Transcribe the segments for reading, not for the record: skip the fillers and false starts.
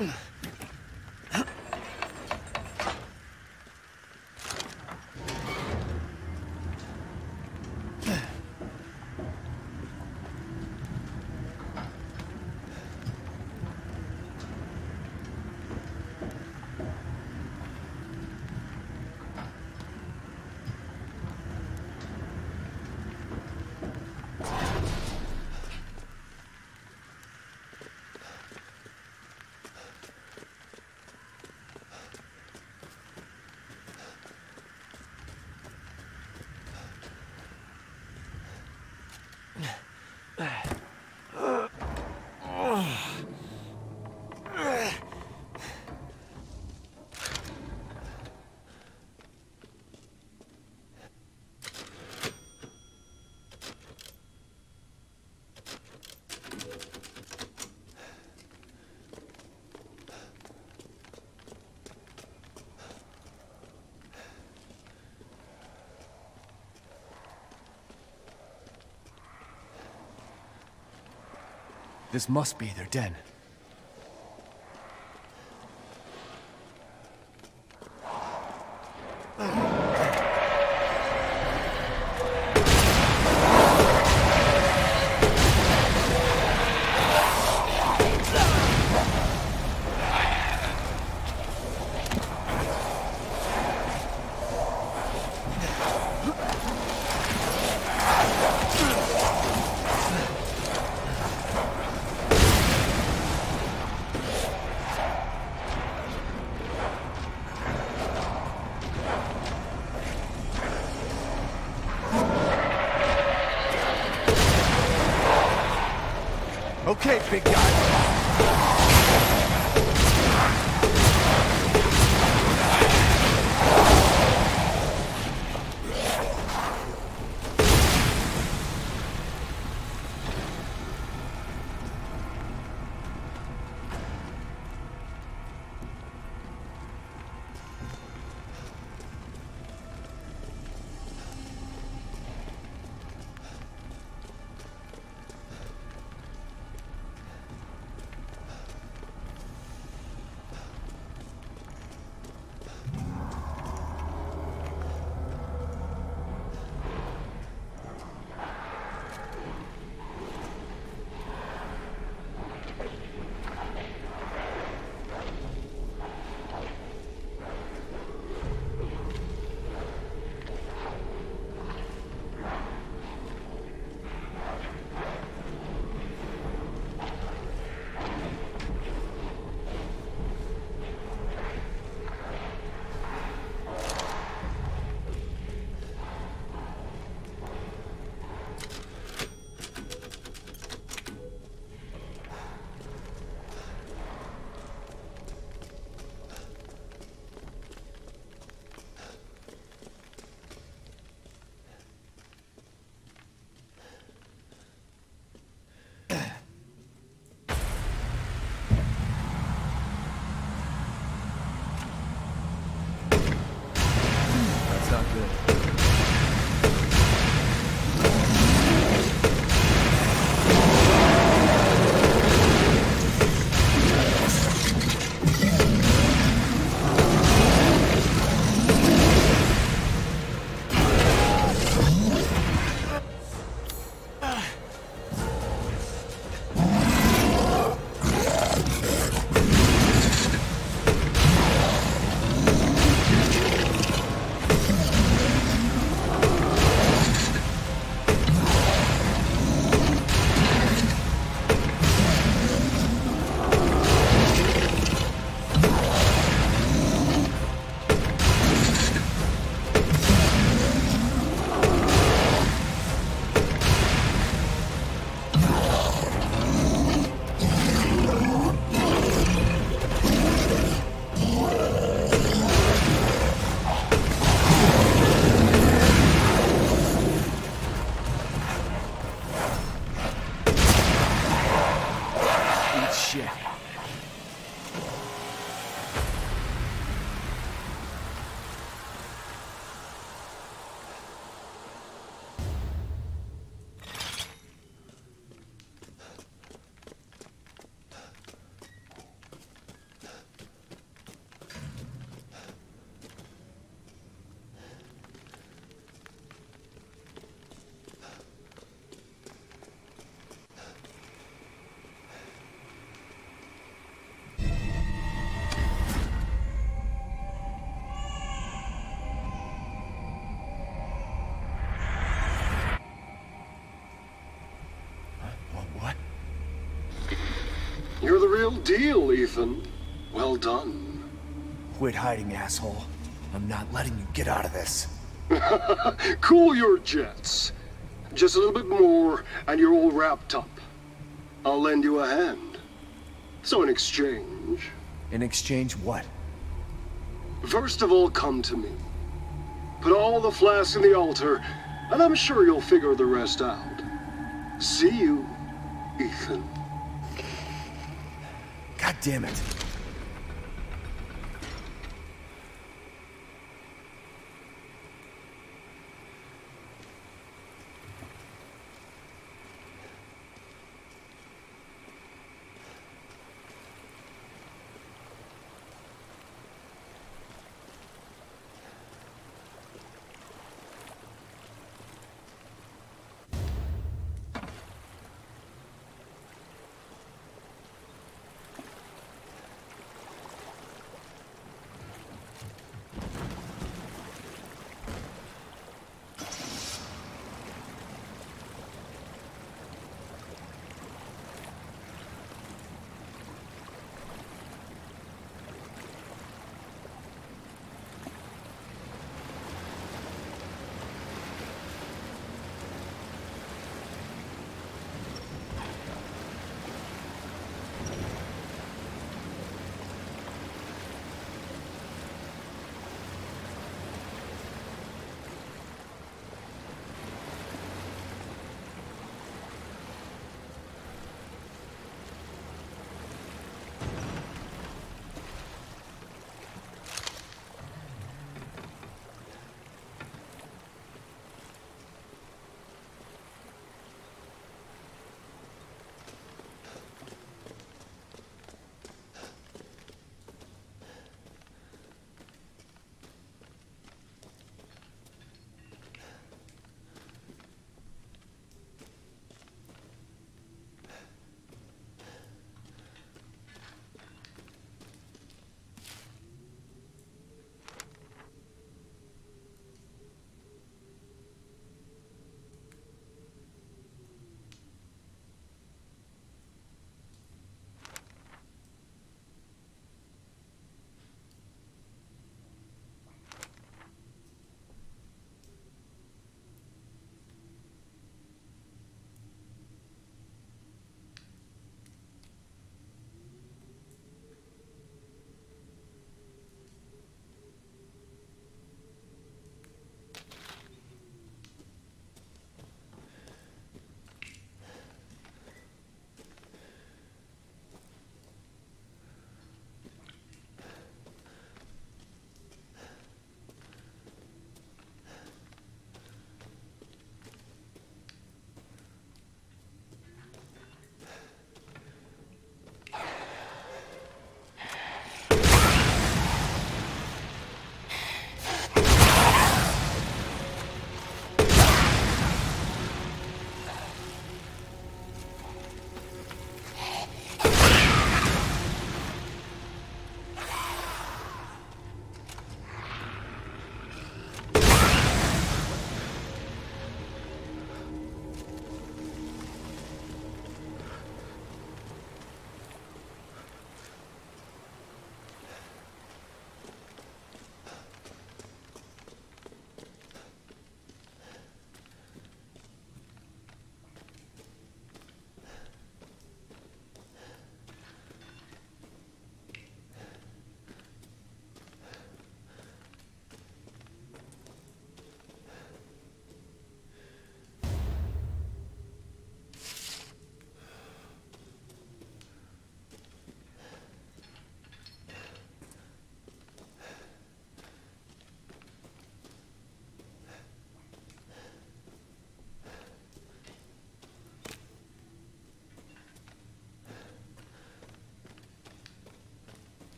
This must be their den. Okay, big guy. You're the real deal, Ethan. Well done. Quit hiding, asshole. I'm not letting you get out of this. Cool your jets. Just a little bit more, and you're all wrapped up. I'll lend you a hand. So in exchange... In exchange what? First of all, come to me. Put all the flasks in the altar, and I'm sure you'll figure the rest out. See you, Ethan. God damn it.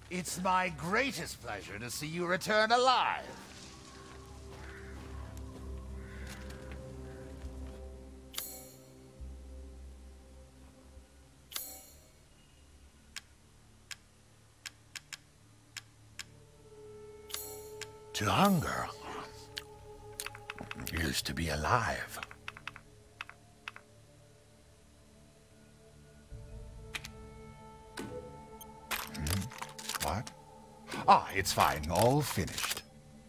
It's my greatest pleasure to see you return alive. To hunger is to be alive. What? Ah, it's fine. All finished.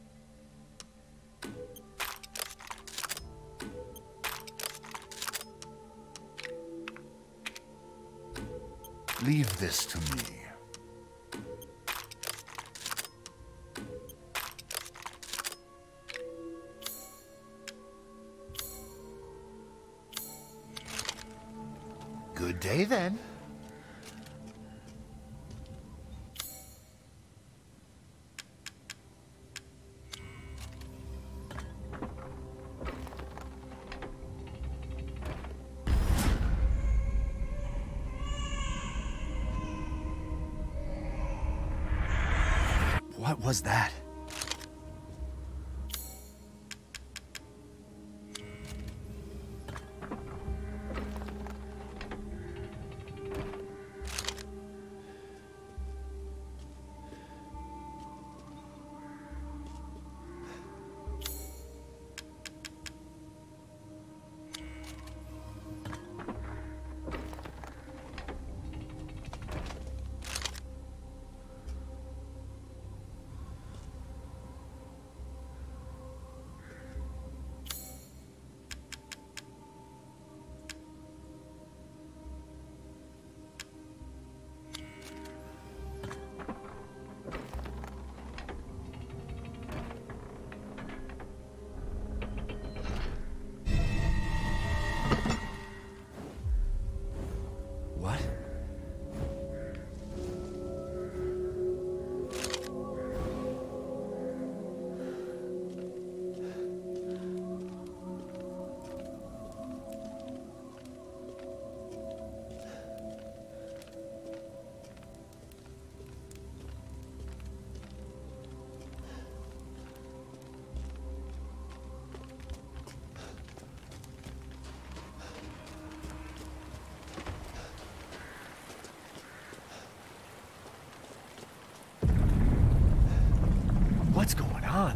Leave this to me. Good day, then. What was that? What? What's going on?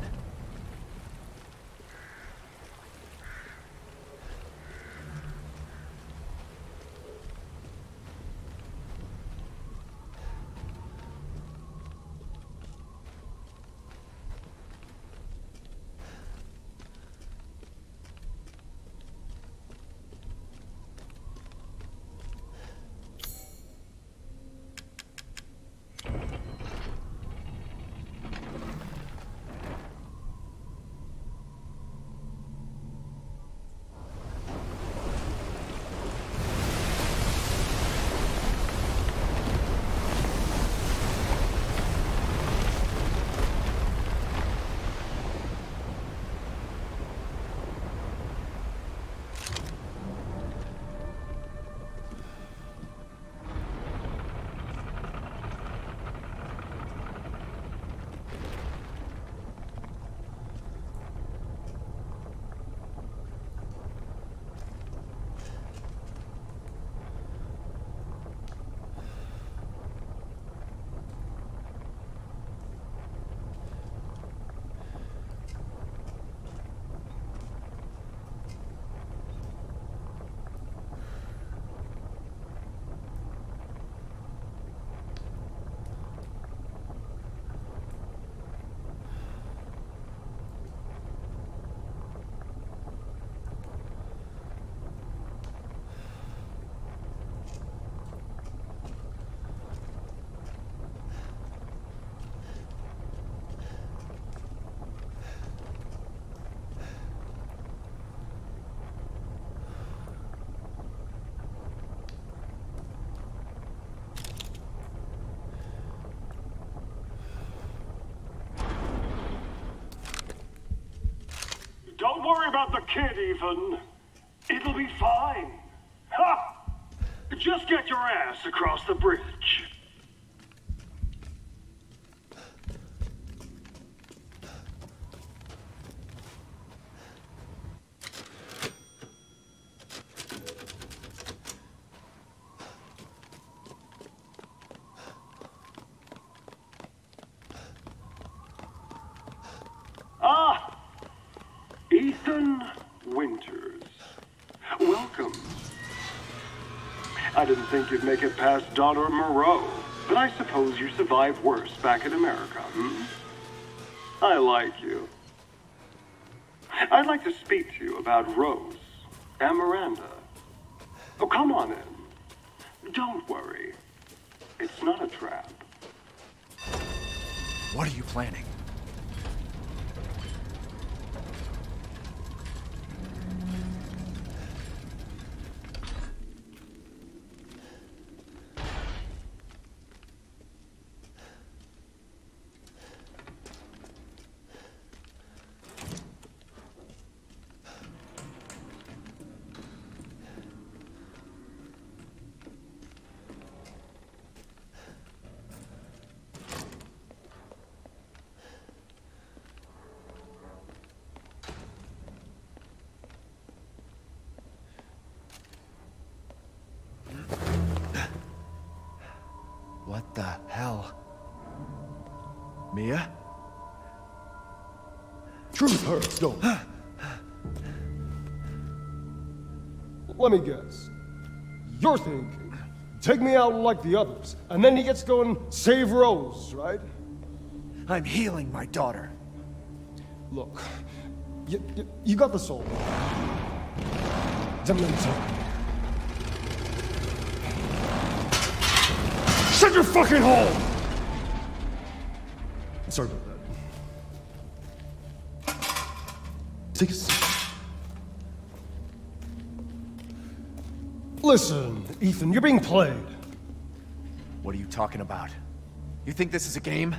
Don't worry about the kid, Ethan. It'll be fine. Ha! Just get your ass across the bridge. I didn't think you'd make it past Daughter Moreau, but I suppose you survived worse back in America, hmm? I like you. I'd like to speak to you about Rose and Miranda. Oh, come on in. Don't worry. It's not a trap. What are you planning? What the hell? Mia? Truth hurts, don't it? Let me guess. You're thinking, take me out like the others, and then he gets to go and save Rose, right? I'm healing my daughter. Look, you got the soul. Shut your fucking hole! Sorry about that. Take a seat. Listen, Ethan, you're being played. What are you talking about? You think this is a game?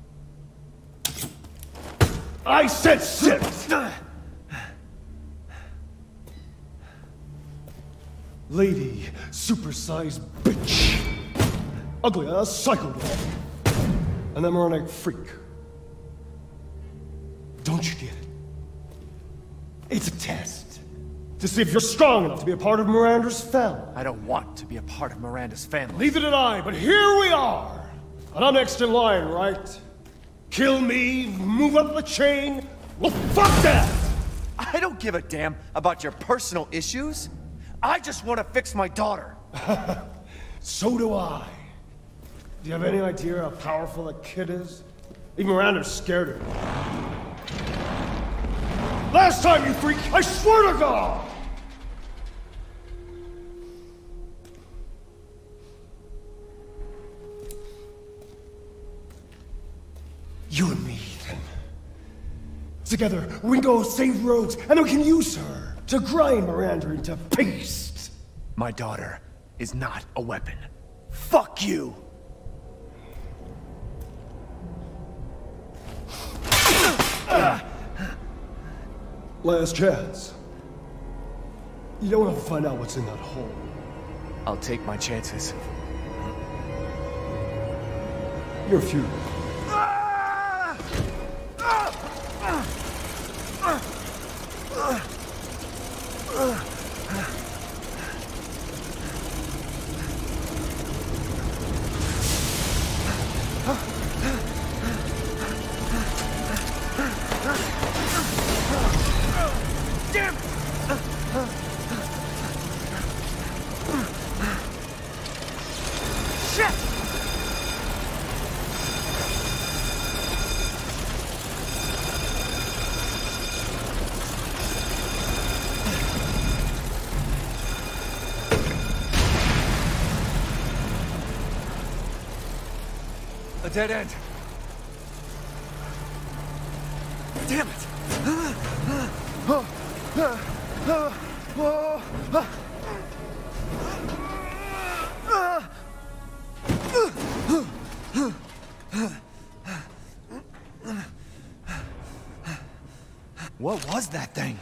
I said sit! Lady, supersized bitch. Ugly ass psycho dog. An emeronic freak. Don't you get it? It's a test. To see if you're strong enough to be a part of Miranda's family. I don't want to be a part of Miranda's family. Neither did I, but here we are. And I'm next in line, right? Kill me, move up the chain. Well, fuck that! I don't give a damn about your personal issues. I just want to fix my daughter. So do I. Do you have any idea how powerful that kid is? Even Miranda's scared of her. Last time, you freak, I swear to God! You and me, Ethan. Together, we can go save Rose, and then we can use her to grind Miranda into paste. My daughter is not a weapon. Fuck you! Last chance. You don't have to find out what's in that hole. I'll take my chances. You're futile. Damn! Shit! A dead end. Damn it! What was that thing?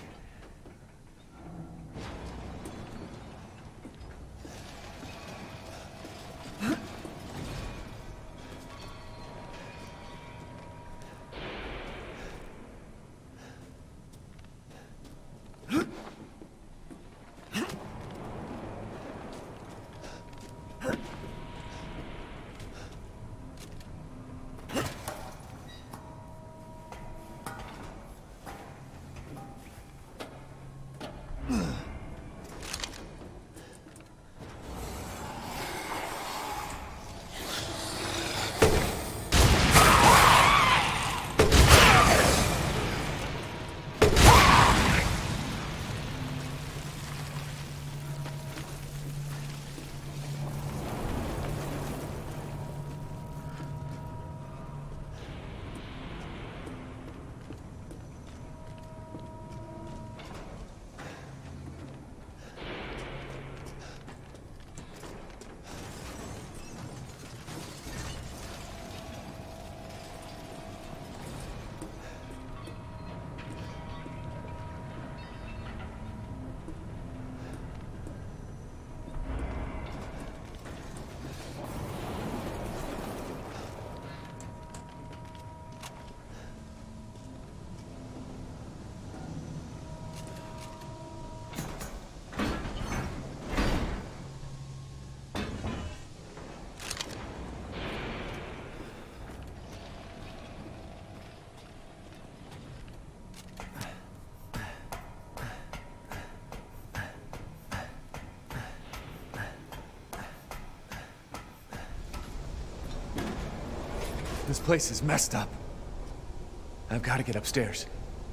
This place is messed up. I've got to get upstairs.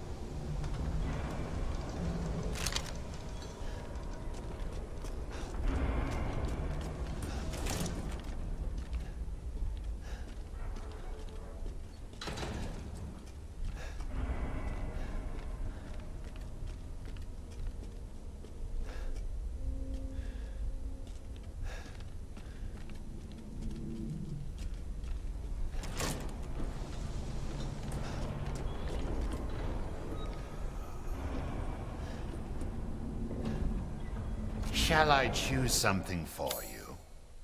Shall I choose something for you?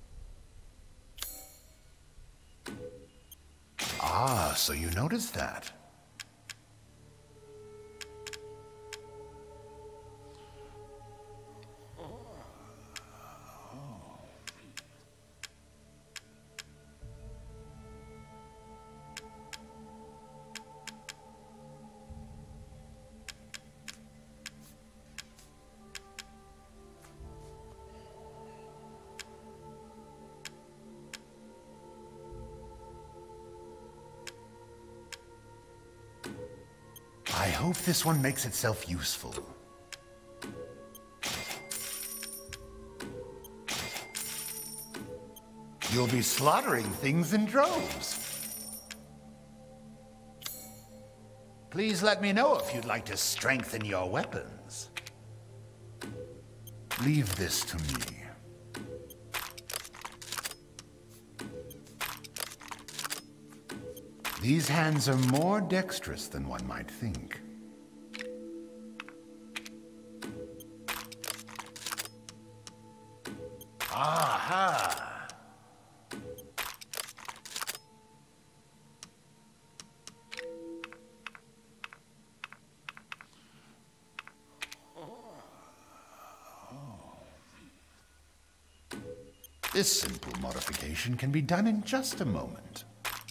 Ah, so you noticed that. I hope this one makes itself useful. You'll be slaughtering things in droves. Please let me know if you'd like to strengthen your weapons. Leave this to me. These hands are more dexterous than one might think. Aha! This simple modification can be done in just a moment.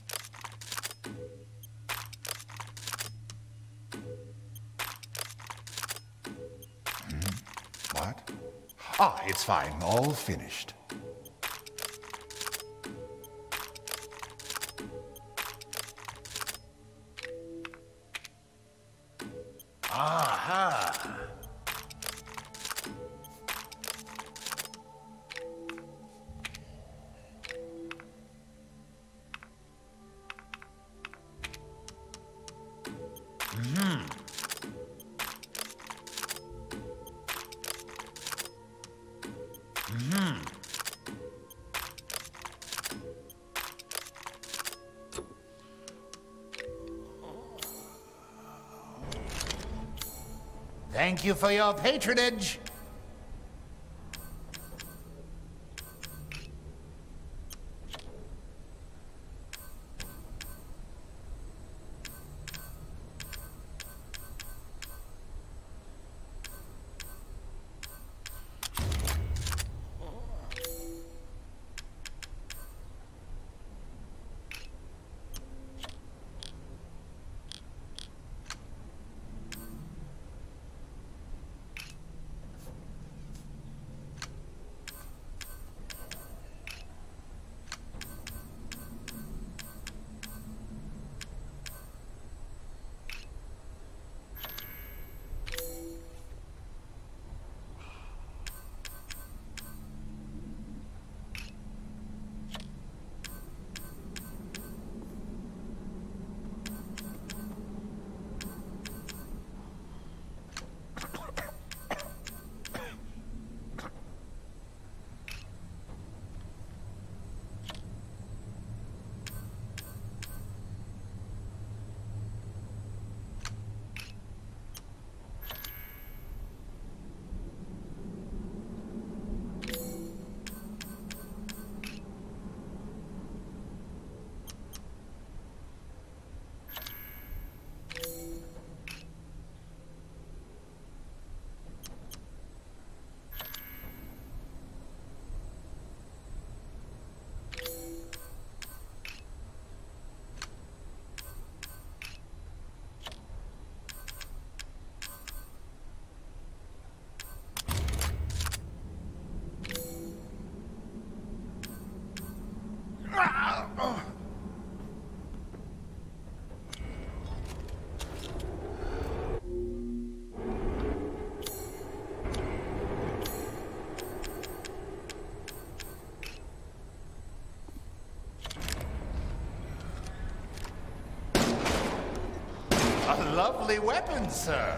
What? Ah, it's fine. All finished. Aha! Thank you for your patronage. lovely weapon, sir.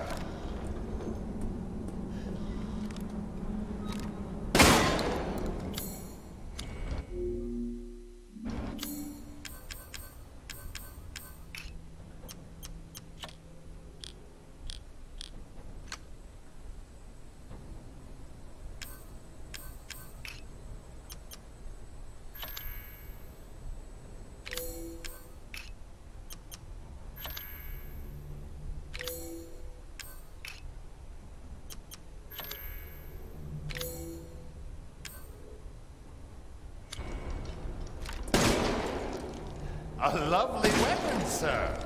A lovely weapon, sir.